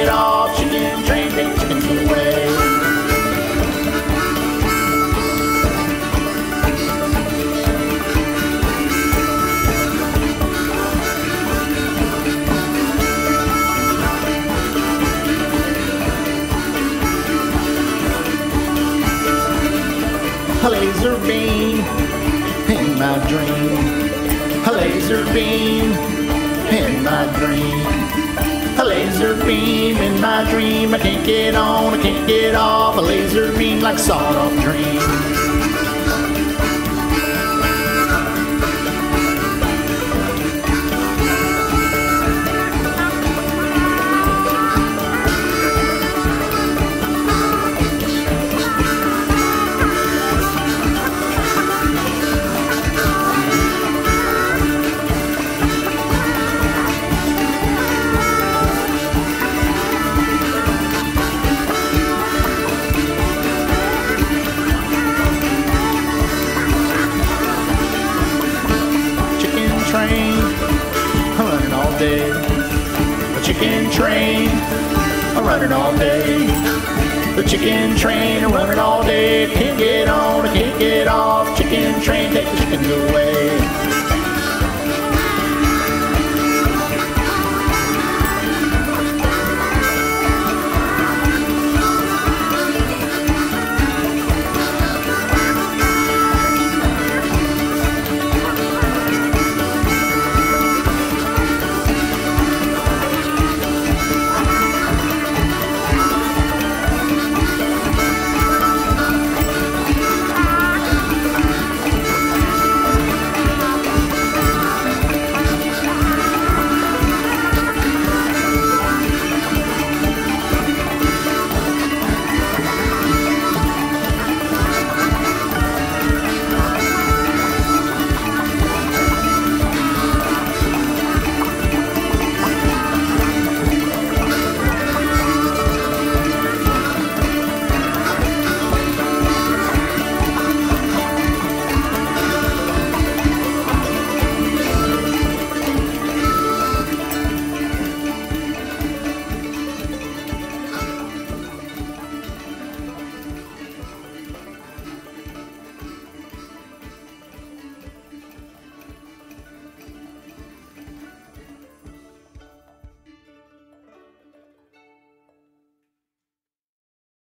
get off. Chicken train, take chickens away. A laser beam in my dream. A laser beam in my dream. A laser beam in my dream. I can't get on, I can't get off. A laser beam like a sawed-off dream. Running all day. The chicken train, I'm running all day. The chicken train, I'm running all day. Can't get on, I can't get off. Chicken train.